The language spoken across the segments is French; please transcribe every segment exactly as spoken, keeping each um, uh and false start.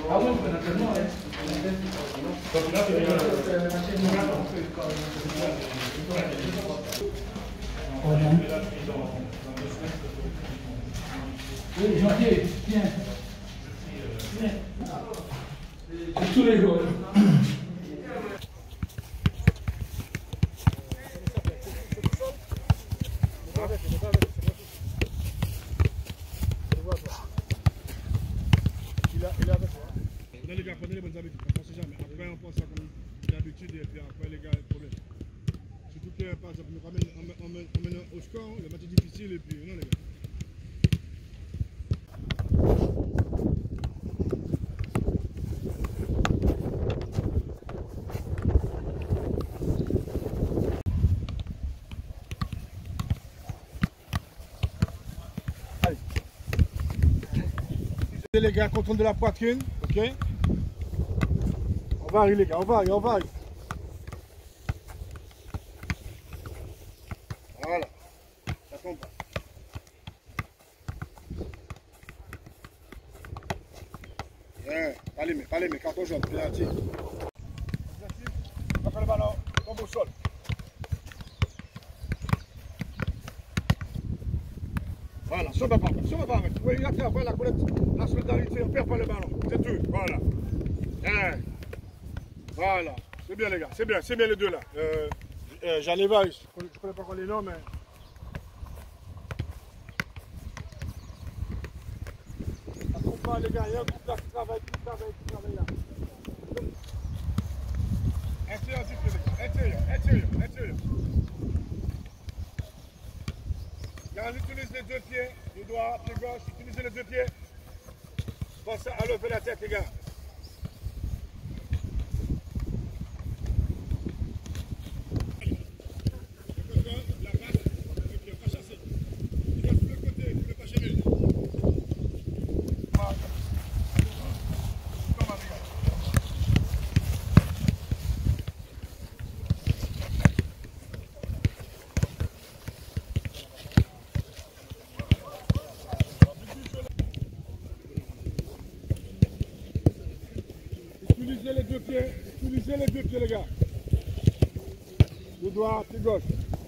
Ah oui, on peut naturellement, ouais. Donc là, c'est bien. Oui, gentil, viens. Viens. C'est tous les jours. Les gars, prenez les bonnes habitudes, on ne pense jamais. Après, on pense ça comme d'habitude et puis après, les gars, le problème. Surtout que, par exemple, on mène, on mène, on mène au score, le match est difficile et puis, non, les gars. Allez. Les gars, contrôle de la poitrine, ok? On varie les gars, on varie, on varie. Voilà, ça tombe pas. Bien, pas les mains, pas les mains, carton jaune, penalty. Après le ballon, tombe au sol. Voilà, sur ma part, sur ma part. Oui, il y a qu'à avoir la collecte, la solidarité, on perd pas le ballon. C'est tout, voilà. Bien. Voilà, c'est bien les gars, c'est bien, c'est bien les deux là. Euh, euh, Jaleva, je ne connais pas encore les noms, mais... Ça ne compte pas les gars, il y a un groupe là qui travaille, qui travaille, qui travaille là. Intérieur, s'il vous plaît, les gars, intérieur, intérieur, intérieur. Quand on utilise les deux pieds, les doigts, pied gauche, utilisez les deux pieds. Pensez à lever la tête les gars. Utilisez les deux pieds, utilisez les deux pieds les gars. Le doigt, pied gauche.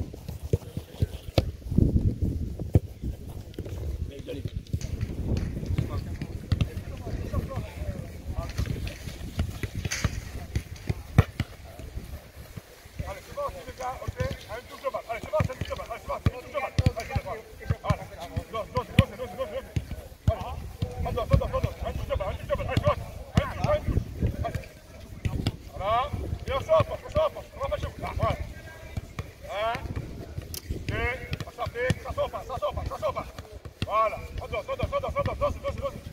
Allez, c'est bon les gars, ok? Allez, une touche de balle. Allez, c'est bon, c'est une touche de balle. Allez, c'est bon, c'est une touche de balle. Allez, c'est bon. Voilà. Dose, dose, dose, dose, dose, dose. Voilà. Dose, dose, dose, dose. Une touche de balle, une touche de balle. Allez, c'est bon. Une touche, une touche. Allez. Voilà. Et on s'en approche, on s'en approche. On va pas chez vous. Voilà. Un, deux, ça s'applique, ça sort pas, ça sort pas, ça sort pas. Voilà. On dose, on dose, on dose, on dose, dose, dose, dose.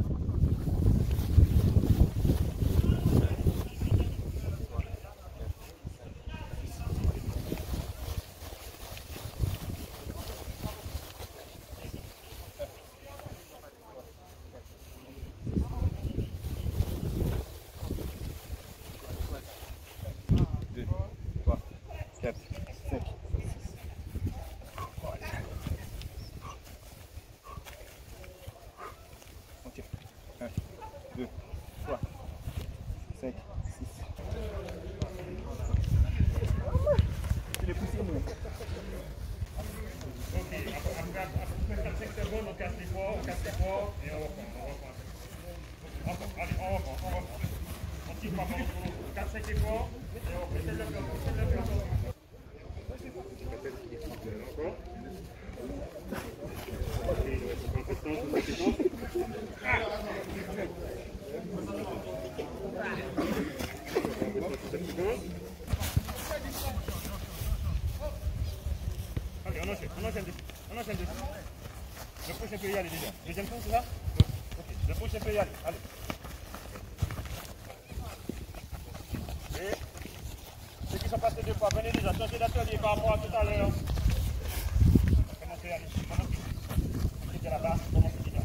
Allez, on enchaîne, on enchaîne dessus. On enchaîne dessus. Le prochain peut y aller déjà. Deuxième tour, c'est ça? Ok, le prochain peut y aller. Allez. Et ceux qui sont passés deux fois, venez déjà. Changez d'atelier par rapport à tout à l'heure. Commencez à aller. Commencez là-bas. Commencez déjà.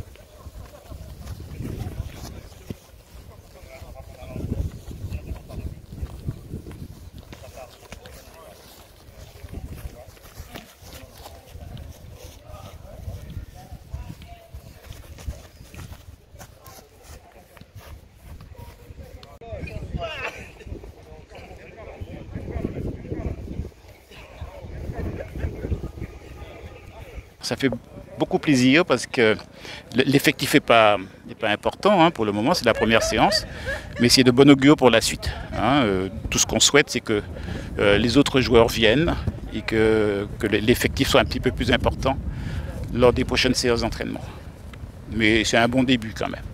ça fait beaucoup plaisir parce que l'effectif n'est pas, pas important hein, pour le moment, c'est la première séance, mais c'est de bon augure pour la suite. Hein. Euh, tout ce qu'on souhaite, c'est que euh, les autres joueurs viennent et que, que l'effectif soit un petit peu plus important lors des prochaines séances d'entraînement. Mais c'est un bon début quand même.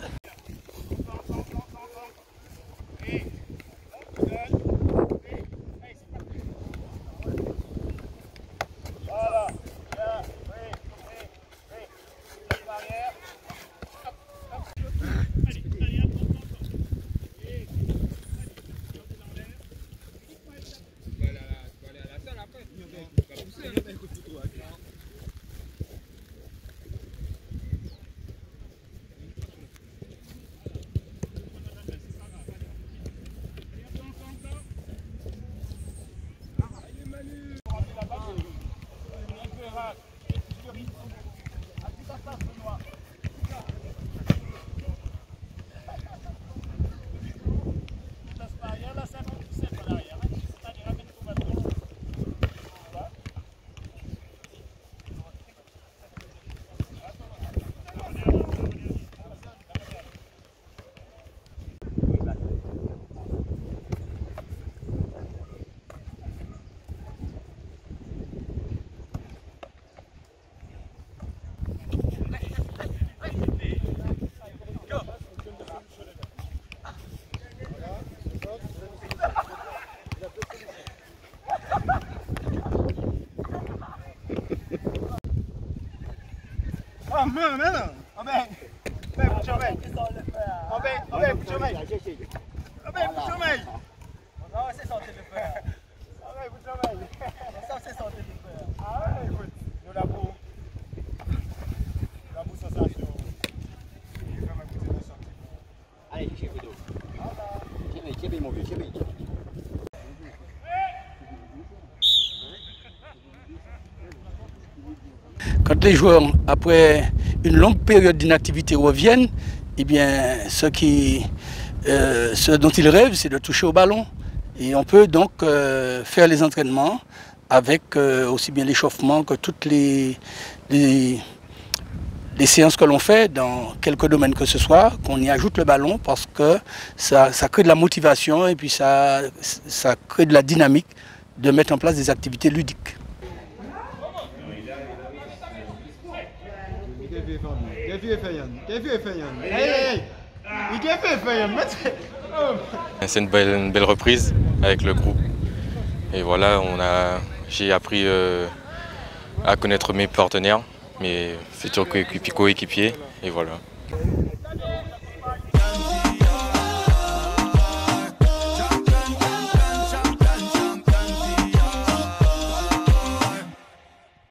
Ah, mais non! Ah ben, ben, puxa o meio! Ah ben, ah ben, puxa o meio! Ah ben, puxa o meio! Não, você só teve pé! Ah ben, puxa o meio! Só você só teve pé! Ah ouais, écoute, eu la boue! La boue sensation! Allez, j'ai fait d'eau. J'ai mis, j'ai mis mon vieux, j'ai mis. Quand les joueurs, après une longue période d'inactivité, reviennent, eh bien, ce, qui, euh, ce dont ils rêvent, c'est de toucher au ballon. Et on peut donc euh, faire les entraînements avec euh, aussi bien l'échauffement que toutes les, les, les séances que l'on fait dans quelques domaines que ce soit, qu'on y ajoute le ballon parce que ça, ça crée de la motivation et puis ça, ça crée de la dynamique de mettre en place des activités ludiques. C'est une belle, une belle reprise avec le groupe. Et voilà, on a, j'ai appris euh, à connaître mes partenaires, mes futurs coéquipiers. Et voilà.